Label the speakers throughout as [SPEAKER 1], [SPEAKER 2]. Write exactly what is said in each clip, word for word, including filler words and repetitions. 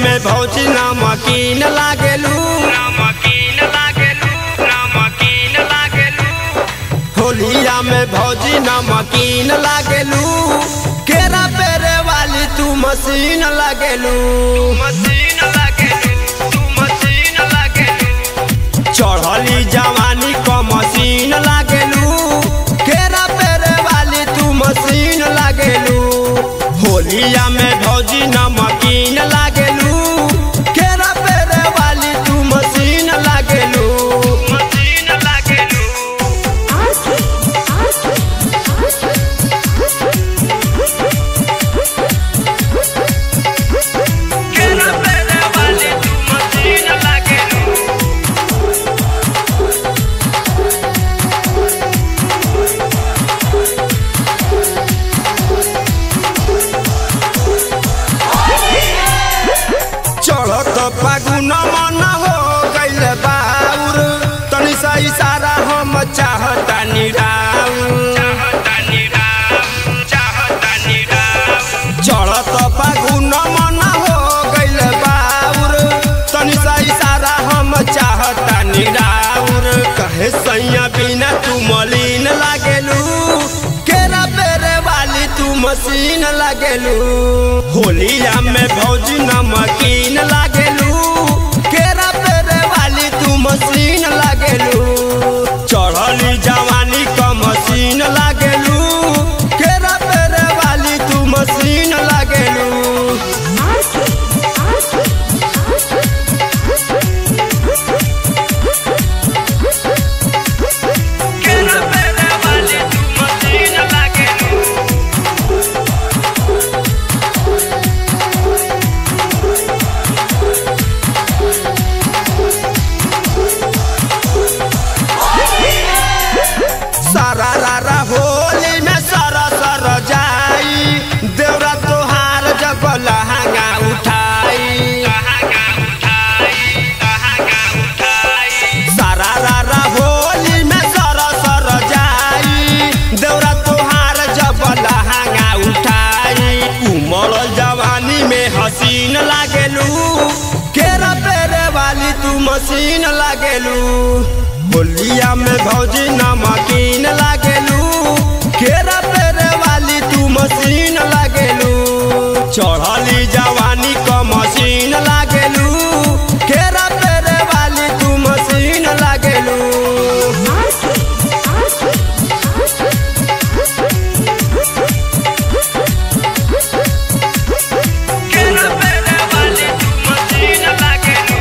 [SPEAKER 1] में भौजी नमकीन लागेलू, नमकीन लागेलू, नमकीन लागेलू। होलिया में भौजी नमकीन लागेलू, केरा पेरे वाली तू मशीन लागेलू, मशीन लागेलू, तू मशीन लागेलू। चढ़ली जवानी को मशीन लागेलू, केरा पेरे वाली तू मशीन लागेलू। होलिया में भौजी नमकीन लागेलू, केरा पेरे वाली तू मशीन लागेलू, मशीन लागेलू। केरा पेरे वाली तू मशीन लागेलू। चढ़त फागुन मन हो गइल बाउर, तनी सा इशारा हम चाहता निराउर, चढ़त फागुन मन हो गइल बाउर, तनी सा इशारा हम चाहता निराउर। कहे सैया बिना तू मलिन लागेलू, केरा पेरे वाली तू मशीन लागेलू। होलिया में भौजी नमकीन लागेलू, केरा पेरे वाली तू मशीन लागेलू। चढ़ली जवानी का मशीन लागेलू, केरा पेरे वाली तू मशीन लागेलू। केरा पेरे वाली तू मशीन लागेलू। सारा रारा होली में सारा सर जाई, देवरा तोहार जब लहंगा उठाई, सारा रारा होली में सारा सर जाई, देवरा तोहार जब लहंगा उठाई। उमर जवानी में हसीन लागेलू, केरा पेरे वाली तू मशीन लागेलू। होलिया में भौजी नमकीन लागेलू, केरा पेरे वाली तू मशीन लागेलू। चढ़ली जवानी का मशीन लागेलू, केरा पेरे वाली तू मशीन लागेलू। केरा पेरे वाली तू मशीन लागेलू।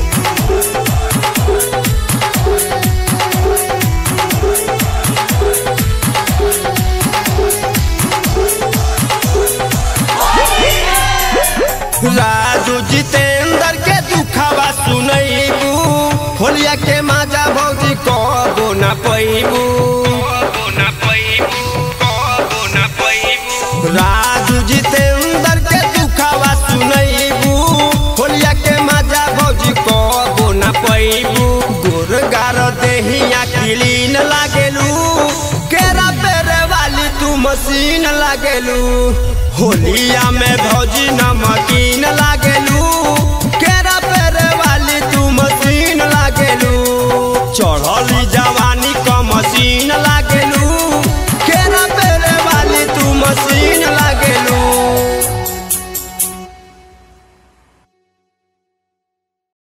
[SPEAKER 1] राजू जितेंद्र के दुखवा सुनैबू, होलिया के माजा भौजी कबो न पैबू, राजू जितेंद्र के दुखवा सुनैबू, होलिया के माजा भौजी कबो न पैबू। गोरगार देहिया क्लीन लागेलू, केरा पेरे वाली तू मशीन लागेलू। होलिया में भौजी नमकीन लागेलू,